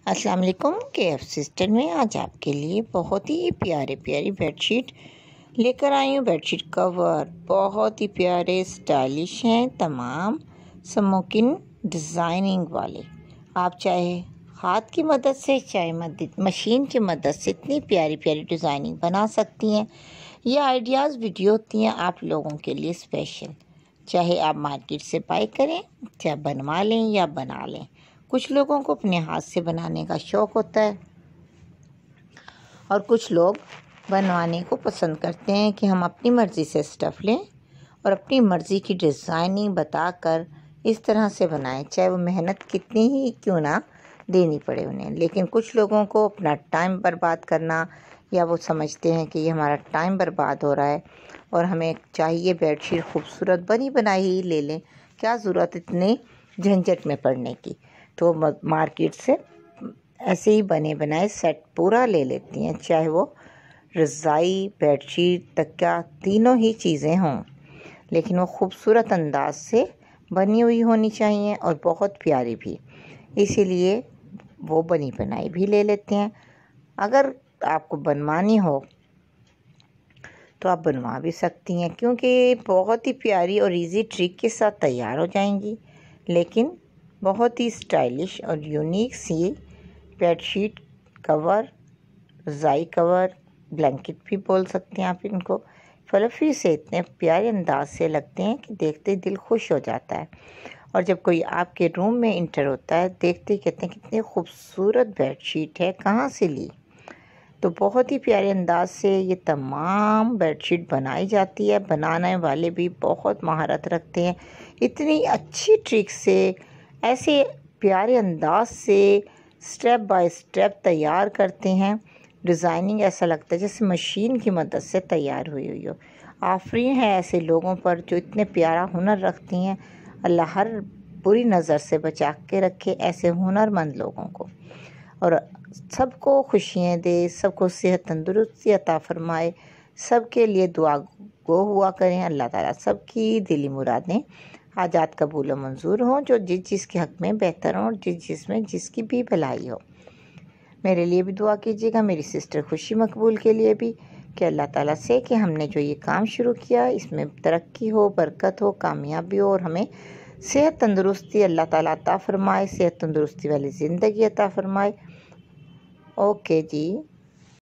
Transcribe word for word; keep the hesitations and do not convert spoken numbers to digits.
अस्सलाम वालेकुम। के एफ सिस्टम में आज आपके लिए बहुत ही प्यारे प्यारी बेडशीट लेकर आई हूँ। बेडशीट कवर बहुत ही प्यारे स्टाइलिश हैं, तमाम स्मोकिंग डिज़ाइनिंग वाले। आप चाहे हाथ की मदद से चाहे मदद मशीन की मदद से इतनी प्यारी प्यारी डिज़ाइनिंग बना सकती हैं। ये आइडियाज़ वीडियो होती हैं आप लोगों के लिए स्पेशल। चाहे आप मार्केट से बाय करें, चाहे बनवा लें या बना लें। कुछ लोगों को अपने हाथ से बनाने का शौक़ होता है और कुछ लोग बनवाने को पसंद करते हैं कि हम अपनी मर्ज़ी से स्टफ़ लें और अपनी मर्ज़ी की डिज़ाइनिंग बताकर इस तरह से बनाएं, चाहे वो मेहनत कितनी ही क्यों ना देनी पड़े उन्हें। लेकिन कुछ लोगों को अपना टाइम बर्बाद करना, या वो समझते हैं कि ये हमारा टाइम बर्बाद हो रहा है और हमें चाहिए बेडशीट खूबसूरत बनी बनाई ही ले लें, क्या ज़रूरत इतने झंझट में पड़ने की। तो मार्केट से ऐसे ही बने बनाए सेट पूरा ले लेती हैं, चाहे वो रज़ाई, बेडशीट, तकिया, तीनों ही चीज़ें हों, लेकिन वो खूबसूरत अंदाज से बनी हुई होनी चाहिए और बहुत प्यारी भी। इसीलिए वो बनी बनाई भी ले लेते हैं। अगर आपको बनवानी हो तो आप बनवा भी सकती हैं, क्योंकि बहुत ही प्यारी और इजी ट्रिक के साथ तैयार हो जाएंगी। लेकिन बहुत ही स्टाइलिश और यूनिक सी बेडशीट कवर, रज़ाई कवर, ब्लैंकेट भी बोल सकते हैं आप इनको, फ्लफ़ी से इतने प्यारे अंदाज से लगते हैं कि देखते ही दिल खुश हो जाता है। और जब कोई आपके रूम में इंटर होता है, देखते ही कहते हैं कितनी खूबसूरत बेडशीट है, कहाँ से ली। तो बहुत ही प्यारे अंदाज से ये तमाम बेडशीट बनाई जाती है। बनाने वाले भी बहुत महारत रखते हैं, इतनी अच्छी ट्रिक से ऐसे प्यारे अंदाज से स्टेप बाय स्टेप तैयार करते हैं। डिज़ाइनिंग ऐसा लगता है जैसे मशीन की मदद से तैयार हुई हुई हो। आफरीन है ऐसे लोगों पर जो इतने प्यारा हुनर रखती हैं। अल्लाह हर बुरी नज़र से बचा के रखे ऐसे हुनरमंद लोगों को, और सबको खुशियाँ दे, सबको सेहत तंदुरुस्ती अता फरमाए। सबके लिए दुआ गो हुआ करें। अल्लाह ताला सबकी दिली मुरादें हाजात कबूल मंजूर हों, जो जिस जिस के हक़ में बेहतर हों और जिस जिसमें जिसकी भी भलाई हो। मेरे लिए भी दुआ कीजिएगा, मेरी सिस्टर खुशी मकबूल के लिए भी, कि अल्लाह ताला से कि हमने जो ये काम शुरू किया इसमें तरक्की हो, बरकत हो, कामयाबी हो और हमें सेहत तंदुरुस्ती अल्लाह ताला अता फरमाए, सेहत तंदुरुस्ती वाली ज़िंदगी अता फरमाए। ओके जी।